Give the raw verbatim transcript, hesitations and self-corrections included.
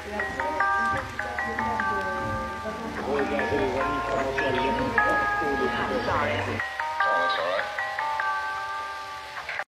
Et après, une fois que tu passes l'étape de vacances,